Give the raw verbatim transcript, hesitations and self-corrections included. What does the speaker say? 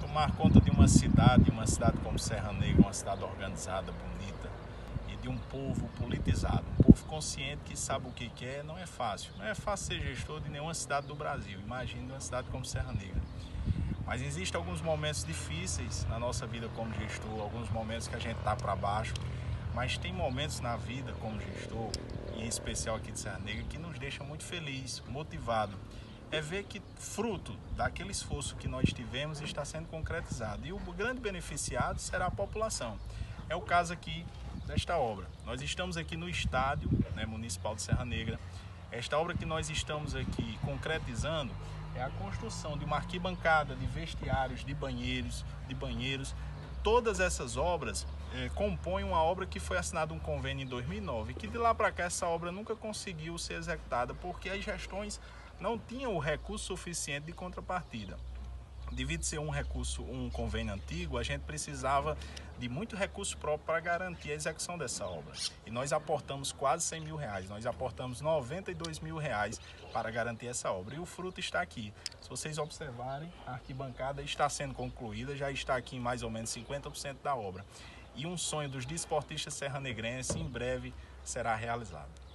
tomar conta de uma cidade, uma cidade como Serra Negra, uma cidade organizada, bonita, e de um povo politizado, um povo consciente que sabe o que quer, não é fácil. Não é fácil ser gestor de nenhuma cidade do Brasil, imagine uma cidade como Serra Negra. Mas existem alguns momentos difíceis na nossa vida como gestor, alguns momentos que a gente está para baixo, mas tem momentos na vida como gestor, e em especial aqui de Serra Negra, que nos deixa muito feliz, motivado. É ver que fruto daquele esforço que nós tivemos está sendo concretizado. E o grande beneficiado será a população. É o caso aqui desta obra. Nós estamos aqui no estádio, né, municipal de Serra Negra. Esta obra que nós estamos aqui concretizando é a construção de uma arquibancada, de vestiários, de banheiros, de banheiros. Todas essas obras eh, compõem uma obra que foi assinado um convênio em dois mil e nove, e que de lá para cá essa obra nunca conseguiu ser executada porque as gestões não tinham o recurso suficiente de contrapartida. Devido ser um recurso, um convênio antigo, a gente precisava de muito recurso próprio para garantir a execução dessa obra. E nós aportamos quase cem mil reais, nós aportamos noventa e dois mil reais para garantir essa obra. E o fruto está aqui. Se vocês observarem, a arquibancada está sendo concluída, já está aqui em mais ou menos cinquenta por cento da obra. E um sonho dos desportistas serranegrenses em breve será realizado.